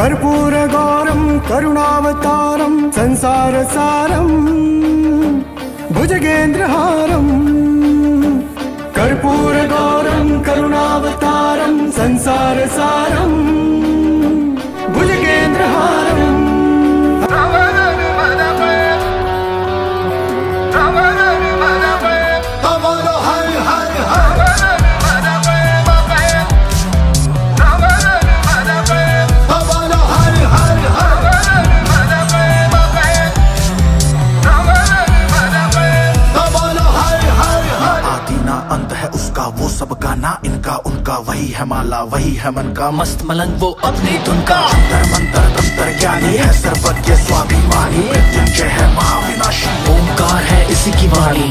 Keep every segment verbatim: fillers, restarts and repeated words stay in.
कर्पूरगौरं करुणावतारं संसारसारं भुजगेन्द्रहारं। कर्पूरगौरं करुणावतारं संसारसारं भुजगेन्द्रहारं। वो सबका ना इनका उनका, वही है माला वही है मन का मस्त मलंग वो अपनी धुन का। अंतर मंतर तंत्र ज्ञानी है सर्वज्ञ स्वाभिमानी, मृत्युंजय है महाविनाशी, ओंकार है इसी की वाणी।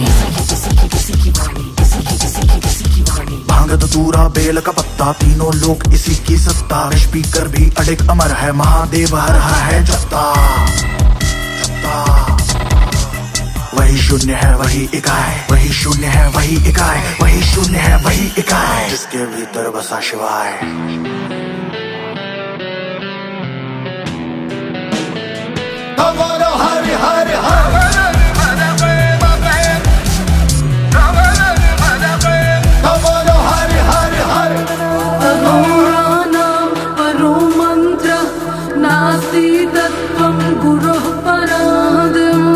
भांग धतूरा बेल का पत्ता तीनों लोग इसी की सत्ता, विष पीकर भी अडिग अमर है महादेव हर है जत्ता। वही शून्य है वही इकाई, वही शून्य है वही इकाई, वही शून्य है वही इकाई, जिसके भीतर बसा शिवाय। बोलो हर हर हर बोलो हर हर हर। अघोराणां परो मंत्र नास्ति तत्त्वं गुरोः परादिम्।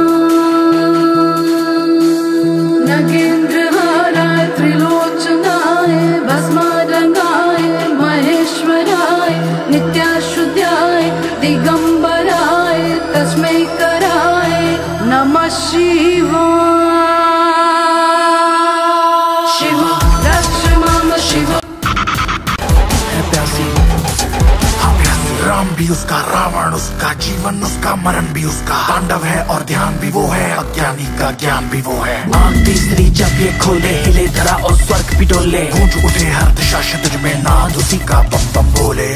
नगेन्द्रहाराय त्रिलोचनाय भस्मारंगाय महेश्वराय नित्याशुद्धाय दिगंबराय तस्मै कराय नमः शिवाय। शिव रक्ष मम शिव। राम भी उसका, रावण उसका, जीवन उसका, मरण भी उसका, तांडव है और ध्यान भी वो है, अज्ञानी का ज्ञान भी वो है। आंख तीसरी जब ये खोले हिले धरा और स्वर्ग भी डोले, गूंज उठे हर दिशा तुझ में नाद उसी का बम बम बोले।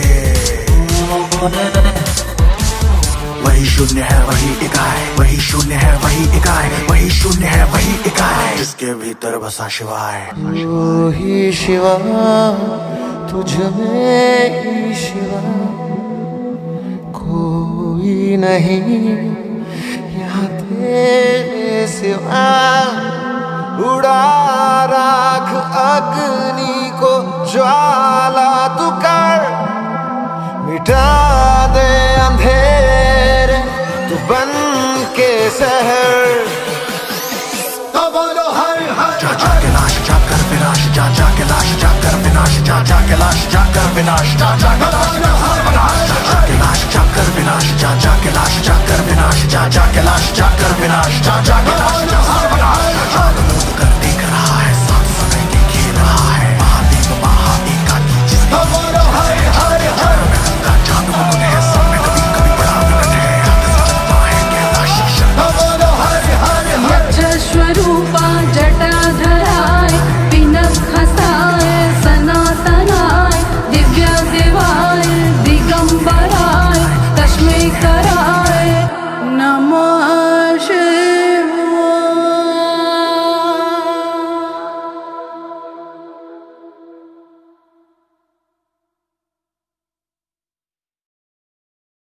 वही शून्य है वही इकाई, वही शून्य है वही इकाई, वही शून्य है वही इकाई, जिसके भीतर बसा शिवाय। वो ही शिवा तुझ में ही शिवा, कोई नहीं यहाँ तेरे सिवा। उड़ा राख अग्नि को ज्वाला तू कर, मिटा दे अंधेरे तू बन के शहर। तो बोलो हर हर। जा जा के लाश जाकर विनाश, जा जा के लाश जाकर विनाश, जा जा के लाश जाकर विनाश, जा जा के लाश जाकर विनाश, जा जा के लाश जाकर विनाश, जा जा के लाश जाकर विनाश, जा जा के लाश जाकर विनाश, जा जा के लाश